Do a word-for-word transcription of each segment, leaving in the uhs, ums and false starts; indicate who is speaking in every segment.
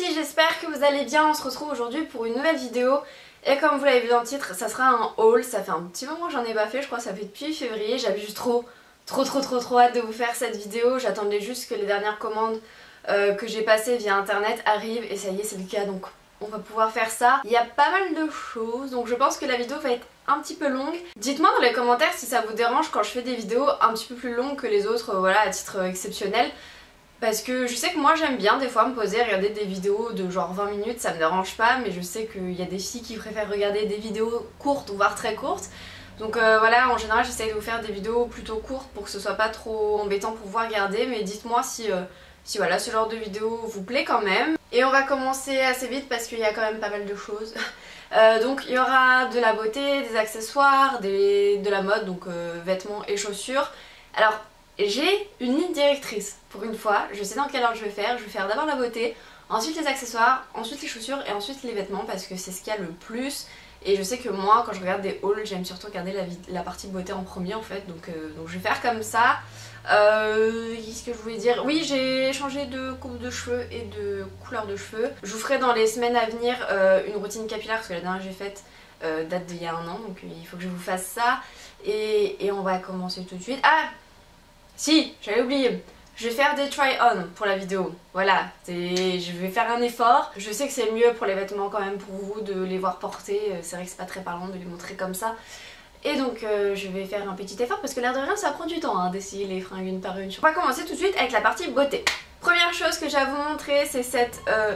Speaker 1: filles, j'espère que vous allez bien. On se retrouve aujourd'hui pour une nouvelle vidéo. Et comme vous l'avez vu dans le titre, ça sera un haul. Ça fait un petit moment que j'en ai pas fait, je crois que ça fait depuis février. J'avais juste trop, trop, trop, trop, trop hâte de vous faire cette vidéo. J'attendais juste que les dernières commandes euh, que j'ai passées via internet arrivent. Et ça y est, c'est le cas, donc on va pouvoir faire ça. Il y a pas mal de choses, donc je pense que la vidéo va être un petit peu longue. Dites-moi dans les commentaires si ça vous dérange quand je fais des vidéos un petit peu plus longues que les autres, euh, voilà, à titre exceptionnel. Parce que je sais que moi j'aime bien des fois me poser, regarder des vidéos de genre vingt minutes, ça me dérange pas, mais je sais qu'il y a des filles qui préfèrent regarder des vidéos courtes, voire très courtes. Donc euh, voilà, en général j'essaye de vous faire des vidéos plutôt courtes pour que ce soit pas trop embêtant pour vous regarder, mais dites-moi si, euh, si voilà, ce genre de vidéo vous plaît quand même. Et on va commencer assez vite parce qu'il y a quand même pas mal de choses. Euh, donc il y aura de la beauté, des accessoires, des, de la mode, donc euh, vêtements et chaussures. Alors j'ai une ligne directrice pour une fois, je sais dans quelle ordre je vais faire. Je vais faire d'abord la beauté, ensuite les accessoires, ensuite les chaussures et ensuite les vêtements parce que c'est ce qu'il y a le plus. Et je sais que moi quand je regarde des hauls j'aime surtout regarder la, la partie beauté en premier en fait, donc, euh, donc je vais faire comme ça. Euh, qu'est-ce que je voulais dire? Oui, j'ai changé de coupe de cheveux et de couleur de cheveux. Je vous ferai dans les semaines à venir euh, une routine capillaire parce que la dernière que j'ai faite euh, date d'il y a un an, donc il faut que je vous fasse ça. Et, et on va commencer tout de suite. Ah si, j'avais oublié. Je vais faire des try-on pour la vidéo. Voilà, je vais faire un effort. Je sais que c'est mieux pour les vêtements quand même pour vous de les voir porter. C'est vrai que c'est pas très parlant de les montrer comme ça. Et donc euh, je vais faire un petit effort parce que l'air de rien ça prend du temps hein, d'essayer les fringues une par une. On va commencer tout de suite avec la partie beauté. Première chose que j'ai à vous montrer, c'est cette... Euh...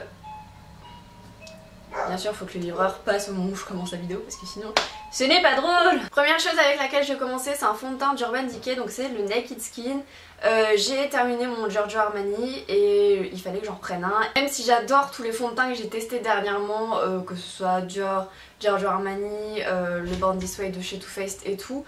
Speaker 1: Bien sûr, il faut que le livreur passe au moment où je commence la vidéo parce que sinon ce n'est pas drôle. Première chose avec laquelle je vais commencer, c'est un fond de teint d'Urban Decay, donc c'est le Naked Skin. Euh, j'ai terminé mon Giorgio Armani et il fallait que j'en reprenne un. Même si j'adore tous les fonds de teint que j'ai testés dernièrement, euh, que ce soit Dior, Giorgio Armani, euh, le Born This Way de chez Too Faced et tout,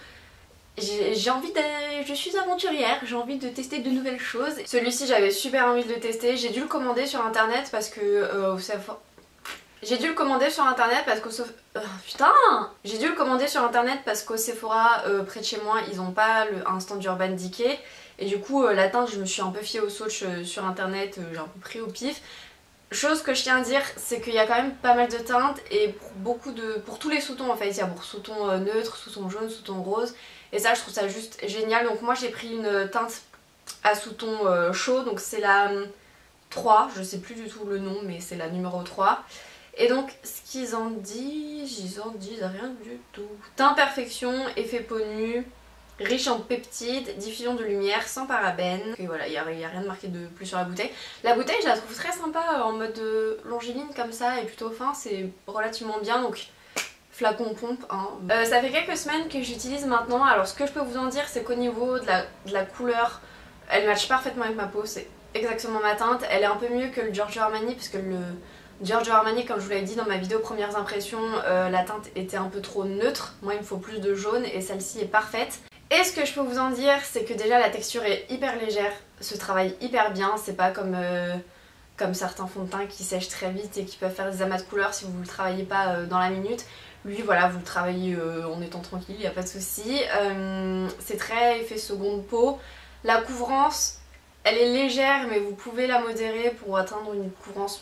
Speaker 1: j'ai envie de... je suis aventurière, j'ai envie de tester de nouvelles choses. Celui-ci j'avais super envie de le tester, j'ai dû le commander sur internet parce que euh, au Sephora... J'ai dû le commander sur internet parce qu'au Sephora... Euh, putain J'ai dû le commander sur internet parce qu'au Sephora euh, près de chez moi ils ont pas le, un stand d'Urban Decay. Et du coup euh, la teinte je me suis un peu fiée au swatch euh, sur internet, euh, j'ai un peu pris au pif. Chose que je tiens à dire, c'est qu'il y a quand même pas mal de teintes et pour beaucoup de... pour tous les sous-tons en fait. Il y a pour sous-ton euh, neutre, sous-ton jaune, sous-ton rose. Et ça je trouve ça juste génial. Donc moi j'ai pris une teinte à sous-ton euh, chaud, donc c'est la euh, trois, je sais plus du tout le nom mais c'est la numéro trois. Et donc ce qu'ils en disent, ils en disent rien du tout. Teint perfection, effet peau nue, riche en peptides, diffusion de lumière, sans parabènes. Et voilà, il n'y a, a rien de marqué de plus sur la bouteille. La bouteille je la trouve très sympa en mode longiligne comme ça et plutôt fin, c'est relativement bien donc flacon pompe hein. Euh, ça fait quelques semaines que j'utilise maintenant, alors ce que je peux vous en dire c'est qu'au niveau de la, de la couleur, elle matche parfaitement avec ma peau, c'est exactement ma teinte. Elle est un peu mieux que le Giorgio Armani parce que le Giorgio Armani, comme je vous l'avais dit dans ma vidéo premières impressions, euh, la teinte était un peu trop neutre. Moi il me faut plus de jaune et celle-ci est parfaite. Et ce que je peux vous en dire, c'est que déjà la texture est hyper légère, se travaille hyper bien, c'est pas comme, euh, comme certains fonds de teint qui sèchent très vite et qui peuvent faire des amas de couleurs si vous le travaillez pas euh, dans la minute. Lui voilà, vous le travaillez euh, en étant tranquille, il n'y a pas de souci. Euh, c'est très effet seconde peau. La couvrance, elle est légère mais vous pouvez la modérer pour atteindre une couvrance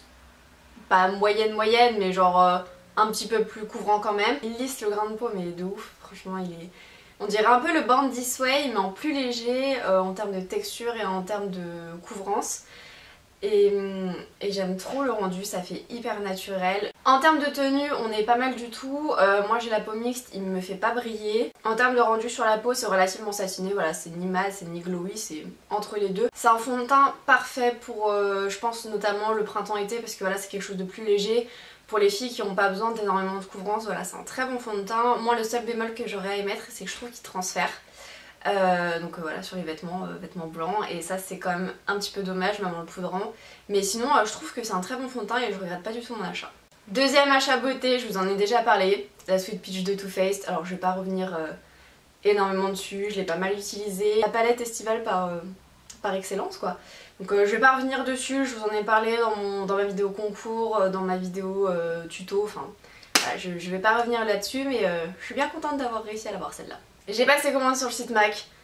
Speaker 1: pas moyenne moyenne mais genre euh, un petit peu plus couvrant quand même. Il lisse le grain de peau mais de ouf, franchement il est... On dirait un peu le Born This Way mais en plus léger euh, en termes de texture et en termes de couvrance. Et, et j'aime trop le rendu, ça fait hyper naturel. En termes de tenue, on est pas mal du tout. Euh, moi j'ai la peau mixte, il me fait pas briller. En termes de rendu sur la peau, c'est relativement satiné, voilà, c'est ni mat, c'est ni glowy, c'est entre les deux. C'est un fond de teint parfait pour, euh, je pense notamment le printemps-été parce que voilà, c'est quelque chose de plus léger. Pour les filles qui n'ont pas besoin d'énormément de couvrance, voilà, c'est un très bon fond de teint. Moi le seul bémol que j'aurais à émettre, c'est que je trouve qu'il transfère. Euh, donc euh, voilà, sur les vêtements, euh, vêtements blancs, et ça c'est quand même un petit peu dommage même en le poudrant, mais sinon euh, je trouve que c'est un très bon fond de teint et je regrette pas du tout mon achat. Deuxième achat beauté, je vous en ai déjà parlé, la Sweet Peach de Too Faced. Alors je vais pas revenir euh, énormément dessus, je l'ai pas mal utilisée, la palette estivale par, euh, par excellence quoi. Donc euh, je vais pas revenir dessus, je vous en ai parlé dans, mon, dans ma vidéo concours, euh, dans ma vidéo euh, tuto, enfin voilà, je, je vais pas revenir là-dessus, mais euh, je suis bien contente d'avoir réussi à l'avoir celle-là. J'ai passé commande sur le site MAC,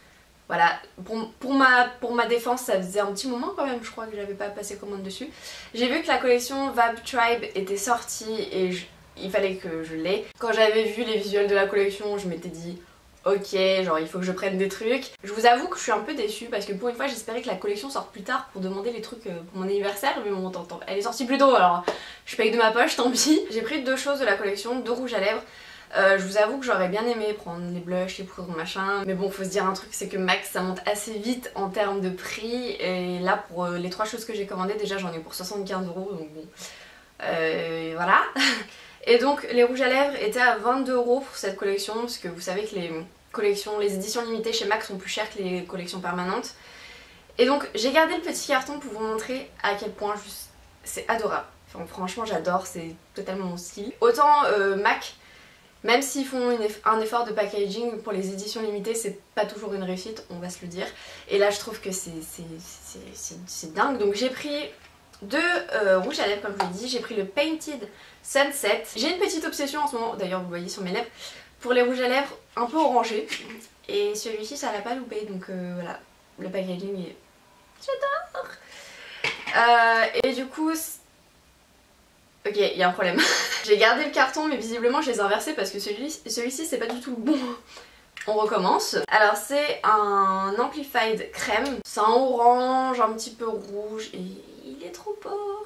Speaker 1: Voilà, pour, pour, ma, pour ma défense, ça faisait un petit moment quand même, je crois que j'avais pas passé commande dessus. J'ai vu que la collection Vab Tribe était sortie et je, il fallait que je l'aie. Quand j'avais vu les visuels de la collection, je m'étais dit ok, genre il faut que je prenne des trucs. Je vous avoue que je suis un peu déçue parce que pour une fois j'espérais que la collection sorte plus tard pour demander les trucs pour mon anniversaire, mais bon, t'entends, elle est sortie plus tôt alors je paye de ma poche, tant pis. J'ai pris deux choses de la collection, deux rouges à lèvres. Euh, je vous avoue que j'aurais bien aimé prendre les blushs, les poudres, machin, mais bon, faut se dire un truc, c'est que Mac ça monte assez vite en termes de prix, et là pour euh, les trois choses que j'ai commandées, déjà j'en ai pour soixante-quinze euros, donc bon, euh, voilà. Et donc les rouges à lèvres étaient à vingt-deux euros pour cette collection, parce que vous savez que les collections, les éditions limitées chez Mac sont plus chères que les collections permanentes. Et donc j'ai gardé le petit carton pour vous montrer à quel point juste c'est adorable. Enfin, franchement j'adore, c'est totalement mon style. Autant euh, Mac, même s'ils font une eff un effort de packaging pour les éditions limitées, c'est pas toujours une réussite, on va se le dire. Et là je trouve que c'est dingue. Donc j'ai pris deux euh, rouges à lèvres comme je vous l'ai dit, j'ai pris le Painted Sunset. J'ai une petite obsession en ce moment, d'ailleurs vous voyez sur mes lèvres, pour les rouges à lèvres un peu orangés. Et celui-ci ça l'a pas loupé, donc euh, voilà, le packaging est... J'adore euh, Et du coup... Ok, il y a un problème. J'ai gardé le carton mais visiblement je les ai inversés parce que celui-ci celui c'est pas du tout le bon. On recommence. Alors c'est un Amplified crème. C'est un orange, un petit peu rouge et il est trop beau.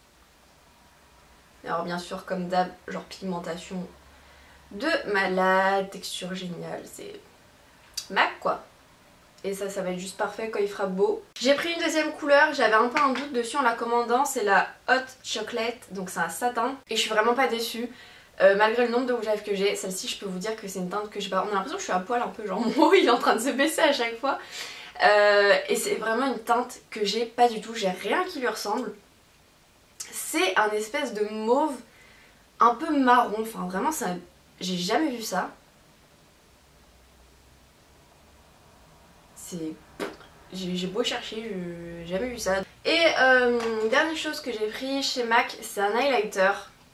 Speaker 1: Alors bien sûr comme d'hab, genre pigmentation de malade, texture géniale, c'est Mac quoi. Et ça, ça va être juste parfait quand il fera beau. J'ai pris une deuxième couleur, j'avais un peu un doute dessus en la commandant, c'est la Hot Chocolate, donc c'est un satin. Et je suis vraiment pas déçue, euh, malgré le nombre de rouges à lèvres que j'ai. Celle-ci, je peux vous dire que c'est une teinte que j'ai pas... On a l'impression que je suis à poil un peu, genre mon haut il est en train de se baisser à chaque fois. Euh, et c'est vraiment une teinte que j'ai pas du tout, j'ai rien qui lui ressemble. C'est un espèce de mauve un peu marron, enfin vraiment ça... J'ai jamais vu ça. J'ai beau chercher, j'ai jamais vu ça. Et euh, dernière chose que j'ai pris chez Mac, c'est un highlighter.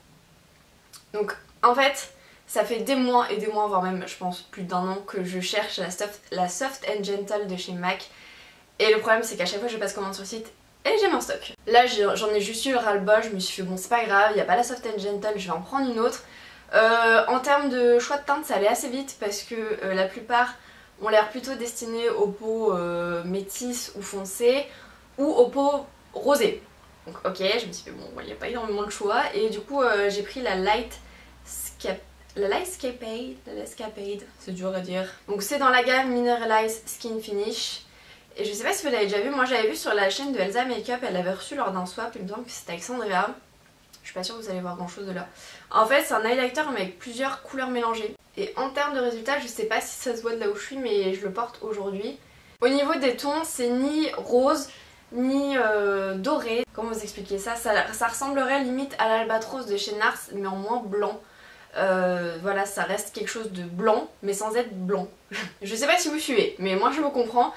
Speaker 1: Donc en fait, ça fait des mois et des mois, voire même je pense plus d'un an que je cherche la soft, la soft and Gentle de chez Mac. Et le problème c'est qu'à chaque fois que je passe commande sur le site, et j'ai mon stock. Là j'en ai juste eu le ras-le-bol, je me suis fait bon c'est pas grave, il n'y a pas la soft and Gentle, je vais en prendre une autre. Euh, en termes de choix de teinte, ça allait assez vite parce que euh, la plupart ont l'air plutôt destinés aux peaux euh, métisses ou foncées ou aux peaux rosées. Donc ok, je me suis fait bon, il n'y a pas énormément de choix et du coup euh, j'ai pris la Light Scap... La Light Scapade, la Light Scapade, c'est dur à dire. Donc c'est dans la gamme Mineralize Skin Finish. Et je sais pas si vous l'avez déjà vu, moi j'avais vu sur la chaîne de Elsa Makeup, elle l'avait reçu lors d'un swap, il me semble que c'était Alexandria. Je suis pas sûre que vous allez voir grand chose de là. En fait c'est un highlighter mais avec plusieurs couleurs mélangées. Et en termes de résultats, je sais pas si ça se voit de là où je suis mais je le porte aujourd'hui. Au niveau des tons, c'est ni rose ni euh, doré. Comment vous expliquer ça, ça Ça ressemblerait limite à l'albatros de chez Nars mais en moins blanc. Euh, voilà, ça reste quelque chose de blanc mais sans être blanc. Je sais pas si vous suivez mais moi je me comprends.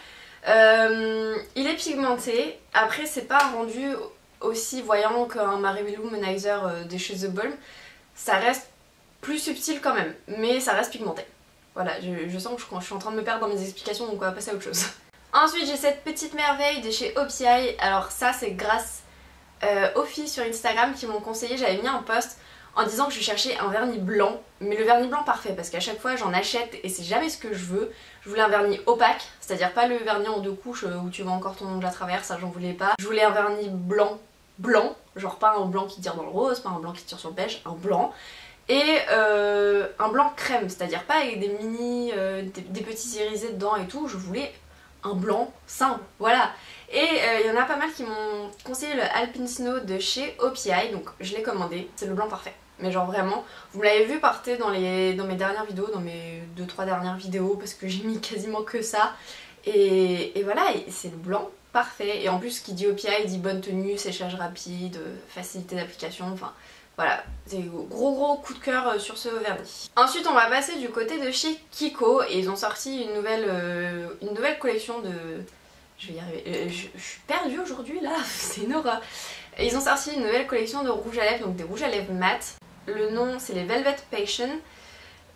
Speaker 1: Euh, il est pigmenté, après c'est pas un rendu aussi voyant qu'un Mary Lou Luminizer de chez The Balm. Ça reste plus subtil quand même, mais ça reste pigmenté. Voilà, je, je sens que je, je suis en train de me perdre dans mes explications donc on va passer à autre chose. Ensuite j'ai cette petite merveille de chez O P I. Alors ça c'est grâce euh, aux filles sur Instagram qui m'ont conseillé, j'avais mis un post en disant que je cherchais un vernis blanc, mais le vernis blanc parfait parce qu'à chaque fois j'en achète et c'est jamais ce que je veux. Je voulais un vernis opaque, c'est-à-dire pas le vernis en deux couches où tu vois encore ton ongle à travers, ça j'en voulais pas. Je voulais un vernis blanc, blanc, genre pas un blanc qui tire dans le rose, pas un blanc qui tire sur le beige, un blanc. Et euh, un blanc crème, c'est-à-dire pas avec des mini, euh, des, des petits irisés dedans et tout, je voulais un blanc simple, voilà. Et il euh, y en a pas mal qui m'ont conseillé le Alpine Snow de chez O P I, donc je l'ai commandé, c'est le blanc parfait. Mais genre vraiment, vous me l'avez vu porter dans, les, dans mes dernières vidéos, dans mes deux trois dernières vidéos, parce que j'ai mis quasiment que ça. Et, et voilà, c'est le blanc parfait. Et en plus, ce qui dit O P I, il dit bonne tenue, séchage rapide, facilité d'application, enfin... Voilà, c'est gros gros coup de cœur sur ce vernis. Ensuite on va passer du côté de chez Kiko et ils ont sorti une nouvelle, euh, une nouvelle collection de... Je vais y arriver, euh, je, je suis perdue aujourd'hui là, c'est une horreur. Ils ont sorti une nouvelle collection de rouges à lèvres, donc des rouges à lèvres mat. Le nom c'est les Velvet Passion.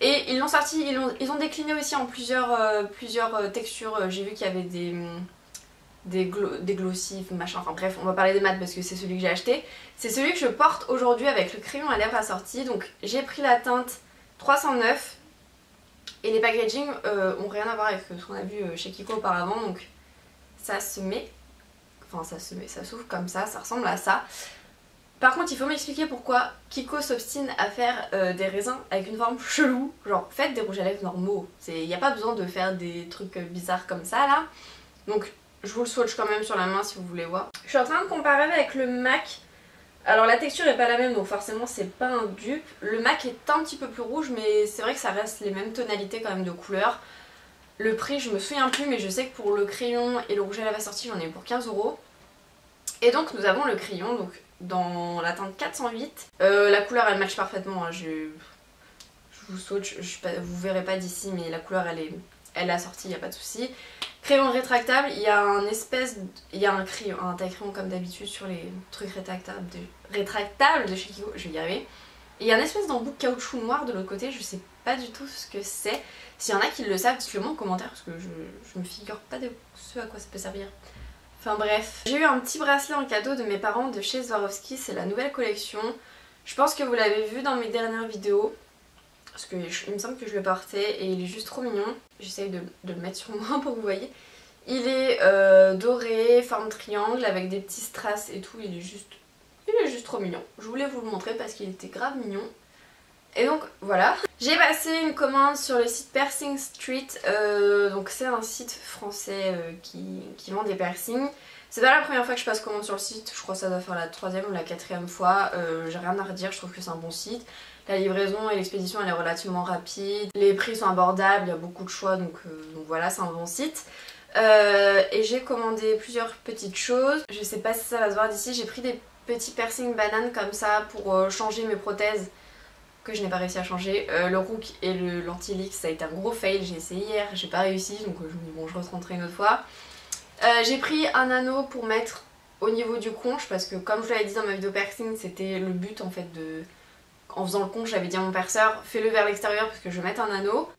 Speaker 1: Et ils l'ont sorti, ils ont, ils ont décliné aussi en plusieurs, euh, plusieurs textures. J'ai vu qu'il y avait des, des, glo des glossy, machin, enfin bref, on va parler des mattes parce que c'est celui que j'ai acheté. C'est celui que je porte aujourd'hui avec le crayon à lèvres assorti. Donc j'ai pris la teinte trois cent neuf et les packaging euh, ont rien à voir avec ce qu'on a vu chez Kiko auparavant. Donc ça se met, enfin ça se met, ça s'ouvre comme ça, ça ressemble à ça. Par contre il faut m'expliquer pourquoi Kiko s'obstine à faire euh, des raisins avec une forme chelou. Genre faites des rouges à lèvres normaux, il n'y a pas besoin de faire des trucs bizarres comme ça là. Donc je vous le swatch quand même sur la main si vous voulez voir. Je suis en train de comparer avec le MAC. Alors la texture est pas la même donc forcément c'est pas un dupe. Le MAC est un petit peu plus rouge mais c'est vrai que ça reste les mêmes tonalités quand même de couleurs. Le prix je me souviens plus mais je sais que pour le crayon et le rouge à lèvres assorti j'en ai eu pour quinze euros. Et donc nous avons le crayon donc dans la teinte quatre cent huit. Euh, la couleur elle match parfaitement, hein. je... je vous swatch, je... vous verrez pas d'ici mais la couleur elle est, elle est assortie, y a pas de souci. Crayon rétractable, il y a un espèce, de... il y a un crayon, un taille crayon comme d'habitude sur les trucs rétractables de, rétractables de chez Kiko, je vais y arriver. Et il y a un espèce d'embout caoutchouc noir de l'autre côté, je sais pas du tout ce que c'est. S'il y en a qui le savent, dites-le moi en commentaire parce que je, je me figure pas de ce à quoi ça peut servir. Enfin bref. J'ai eu un petit bracelet en cadeau de mes parents de chez Swarovski, c'est la nouvelle collection. Je pense que vous l'avez vu dans mes dernières vidéos. Parce qu'il me semble que je le portais et il est juste trop mignon. J'essaye de, de le mettre sur moi pour que vous voyez. Il est euh, doré, forme triangle avec des petits strass et tout. Il est juste, il est juste trop mignon. Je voulais vous le montrer parce qu'il était grave mignon. Et donc voilà. J'ai passé une commande sur le site Piercing Street. Euh, donc c'est un site français euh, qui, qui vend des piercings. C'est pas la première fois que je passe commande sur le site. Je crois que ça doit faire la troisième ou la quatrième fois. Euh, J'ai rien à redire, je trouve que c'est un bon site. La livraison et l'expédition elle est relativement rapide. Les prix sont abordables, il y a beaucoup de choix donc, euh, donc voilà, c'est un bon site. Euh, et j'ai commandé plusieurs petites choses. Je sais pas si ça va se voir d'ici. J'ai pris des petits piercings bananes comme ça pour euh, changer mes prothèses que je n'ai pas réussi à changer. Euh, le Rook et le Lentilix ça a été un gros fail. J'ai essayé hier, j'ai pas réussi donc euh, je me dis bon je retenterai une autre fois. Euh, j'ai pris un anneau pour mettre au niveau du conche parce que comme je l'avais dit dans ma vidéo piercing c'était le but en fait de... En faisant le conche j'avais dit à mon perceur fais-le vers l'extérieur parce que je vais mettre un anneau. Au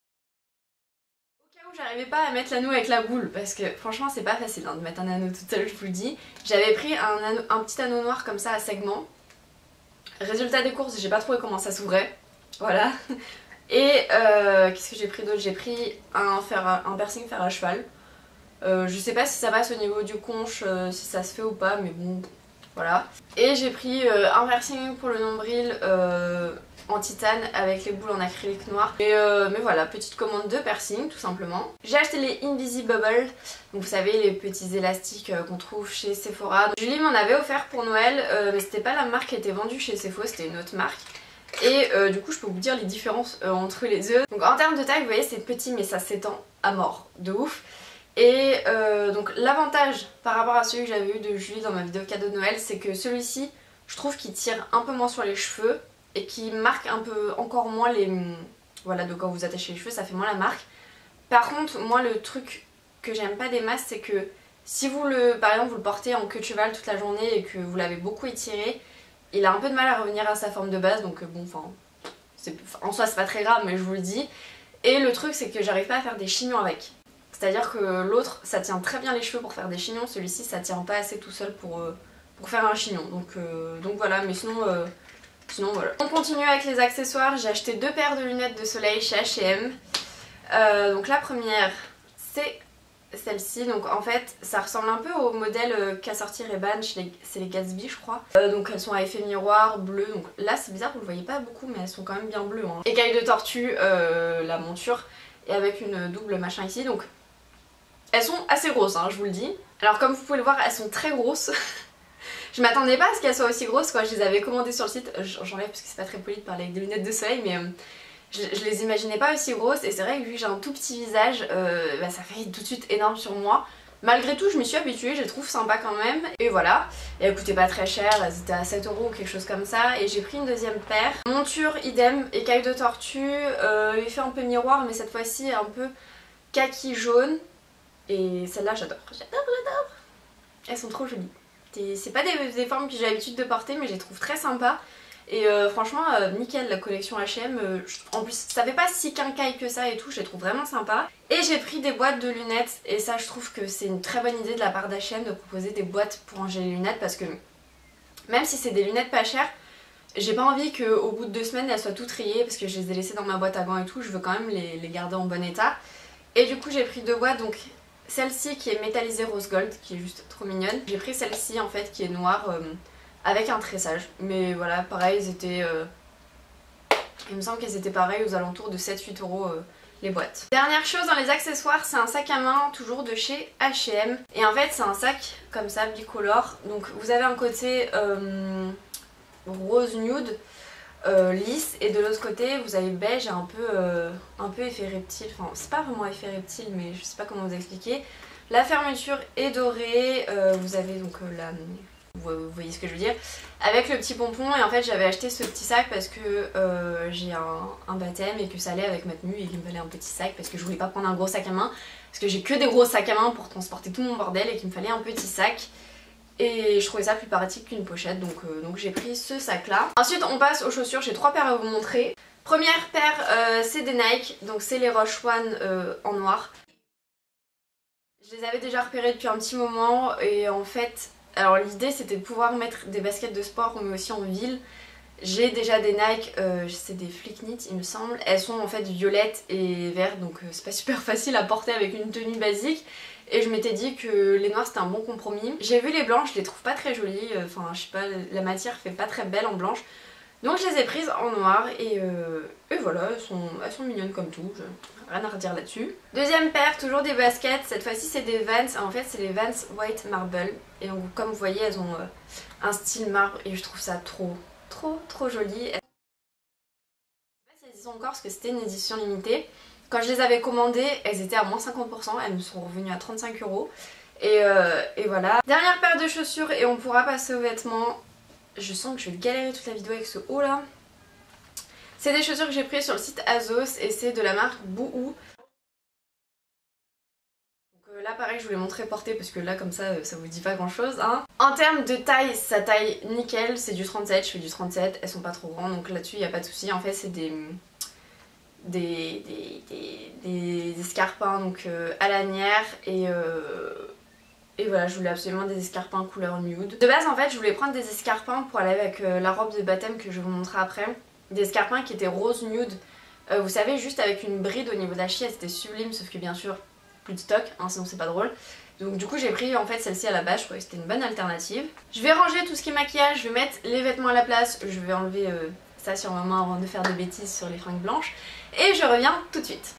Speaker 1: cas où j'arrivais pas à mettre l'anneau avec la boule parce que franchement c'est pas facile hein, de mettre un anneau toute seule je vous le dis. J'avais pris un, anneau, un petit anneau noir comme ça à segments. Résultat des courses j'ai pas trouvé comment ça s'ouvrait. Voilà. Et euh, qu'est-ce que j'ai pris d'autre? J'ai pris un, fer à, un piercing fer à cheval. Euh, je sais pas si ça passe au niveau du conche, euh, si ça se fait ou pas mais bon... Voilà. Et j'ai pris euh, un piercing pour le nombril euh, en titane avec les boules en acrylique noir. Et, euh, mais voilà, petite commande de piercing tout simplement. J'ai acheté les Invisible Bubble, donc vous savez les petits élastiques euh, qu'on trouve chez Sephora. Donc, Julie m'en avait offert pour Noël, euh, mais c'était pas la marque qui était vendue chez Sephora, c'était une autre marque. Et euh, du coup je peux vous dire les différences euh, entre les deux. Donc en termes de taille vous voyez c'est petit mais ça s'étend à mort, de ouf. Et euh, donc l'avantage par rapport à celui que j'avais eu de Julie dans ma vidéo cadeau de Noël c'est que celui-ci je trouve qu'il tire un peu moins sur les cheveux et qui marque un peu encore moins les... Voilà, donc quand vous attachez les cheveux ça fait moins la marque. Par contre moi le truc que j'aime pas des masses c'est que si vous le, par exemple vous le portez en queue de cheval toute la journée et que vous l'avez beaucoup étiré, il a un peu de mal à revenir à sa forme de base donc bon enfin en soi c'est pas très grave mais je vous le dis. Et le truc c'est que j'arrive pas à faire des chignons avec. C'est-à-dire que l'autre ça tient très bien les cheveux pour faire des chignons, celui-ci ça tient pas assez tout seul pour, euh, pour faire un chignon. Donc, euh, donc voilà, mais sinon, euh, sinon voilà. On continue avec les accessoires, j'ai acheté deux paires de lunettes de soleil chez H et M. Euh, donc la première c'est celle-ci, donc en fait ça ressemble un peu au modèle qu'a sorti Ray-Ban, c'est les Gatsby je crois. Euh, donc elles sont à effet miroir, bleu, donc là c'est bizarre vous le voyez pas beaucoup mais elles sont quand même bien bleues. Hein. Écailles de tortue, euh, la monture et avec une double machin ici donc... Elles sont assez grosses, hein, je vous le dis. Alors comme vous pouvez le voir, elles sont très grosses. Je m'attendais pas à ce qu'elles soient aussi grosses, quoi. Je les avais commandées sur le site. J'enlève parce que c'est pas très poli de parler avec des lunettes de soleil, mais euh, je, je les imaginais pas aussi grosses. Et c'est vrai que vu que j'ai un tout petit visage, euh, bah, ça fait tout de suite énorme sur moi. Malgré tout, je m'y suis habituée, je les trouve sympa quand même. Et voilà. Et elles coûtaient pas très cher, elles étaient à sept euros ou quelque chose comme ça. Et j'ai pris une deuxième paire. Monture, idem, écaille de tortue. Euh, effet un peu miroir, mais cette fois-ci un peu kaki jaune. Et celle-là j'adore, j'adore, j'adore. Elles sont trop jolies. C'est pas des, des formes que j'ai l'habitude de porter mais je les trouve très sympas. Et euh, franchement euh, nickel la collection H et M, euh, en plus ça fait pas si quincaille que ça et tout, je les trouve vraiment sympa. Et j'ai pris des boîtes de lunettes et ça je trouve que c'est une très bonne idée de la part d'H et M de proposer des boîtes pour ranger les lunettes parce que même si c'est des lunettes pas chères, j'ai pas envie qu'au bout de deux semaines elles soient toutes rayées parce que je les ai laissées dans ma boîte à gants et tout, je veux quand même les, les garder en bon état. Et du coup j'ai pris deux boîtes, donc celle-ci qui est métallisée rose gold qui est juste trop mignonne. J'ai pris celle-ci en fait qui est noire euh, avec un tressage, mais voilà pareil elles étaient... Euh... il me semble qu'elles étaient pareilles aux alentours de sept huit euros euh, les boîtes. Dernière chose dans les accessoires, c'est un sac à main toujours de chez H et M. Et en fait c'est un sac comme ça bicolore, donc vous avez un côté euh, rose nude euh, lisse et de l'autre côté vous avez beige et un peu, euh, un peu effet reptile, enfin c'est pas vraiment effet reptile mais je sais pas comment vous expliquer. La fermeture est dorée, euh, vous avez donc euh, la... vous voyez ce que je veux dire, avec le petit pompon. Et en fait j'avais acheté ce petit sac parce que euh, j'ai un, un baptême et que ça allait avec ma tenue et qu'il me fallait un petit sac parce que je voulais pas prendre un gros sac à main parce que j'ai que des gros sacs à main pour transporter tout mon bordel et qu'il me fallait un petit sac. Et je trouvais ça plus pratique qu'une pochette, donc, euh, donc j'ai pris ce sac là. Ensuite on passe aux chaussures, j'ai trois paires à vous montrer. Première paire euh, c'est des Nike, donc c'est les Roche One euh, en noir. Je les avais déjà repérées depuis un petit moment et en fait, alors l'idée c'était de pouvoir mettre des baskets de sport mais aussi en ville. J'ai déjà des Nike, euh, c'est des Flick Knit il me semble. Elles sont en fait violettes et vertes, donc euh, c'est pas super facile à porter avec une tenue basique. Et je m'étais dit que les noirs c'était un bon compromis. J'ai vu les blanches, je les trouve pas très jolies, enfin je sais pas, la matière fait pas très belle en blanche. Donc je les ai prises en noir et, euh, et voilà, elles sont, elles sont mignonnes comme tout, je, rien à redire là-dessus. Deuxième paire, toujours des baskets, cette fois-ci c'est des Vans, en fait c'est les Vans White Marble. Et donc comme vous voyez elles ont euh, un style marbre et je trouve ça trop, trop, trop joli. Je sais pas si elles y sont encore parce que c'était une édition limitée. Quand je les avais commandées, elles étaient à moins cinquante pour cent, elles me sont revenues à trente-cinq euros. Et, euh, et voilà. Dernière paire de chaussures et on pourra passer aux vêtements. Je sens que je vais galérer toute la vidéo avec ce haut là. C'est des chaussures que j'ai prises sur le site Azos et c'est de la marque Bouhou. Donc euh, là pareil je vous les montrer porter parce que là comme ça ça vous dit pas grand chose hein. En termes de taille, ça taille nickel, c'est du trente-sept, je fais du trente-sept, elles sont pas trop grandes donc là-dessus il n'y a pas de souci. En fait c'est des... Des, des, des, des escarpins donc euh, à lanière et, euh, et voilà je voulais absolument des escarpins couleur nude. De base en fait je voulais prendre des escarpins pour aller avec euh, la robe de baptême que je vais vous montrer après. Des escarpins qui étaient rose nude, euh, vous savez juste avec une bride au niveau de la chie, c'était sublime sauf que bien sûr plus de stock hein, sinon c'est pas drôle. Donc du coup j'ai pris en fait celle-ci à la base, je trouvais que c'était une bonne alternative. Je vais ranger tout ce qui est maquillage, je vais mettre les vêtements à la place, je vais enlever euh, ça sur ma main avant de faire de bêtises sur les fringues blanches. Et je reviens tout de suite.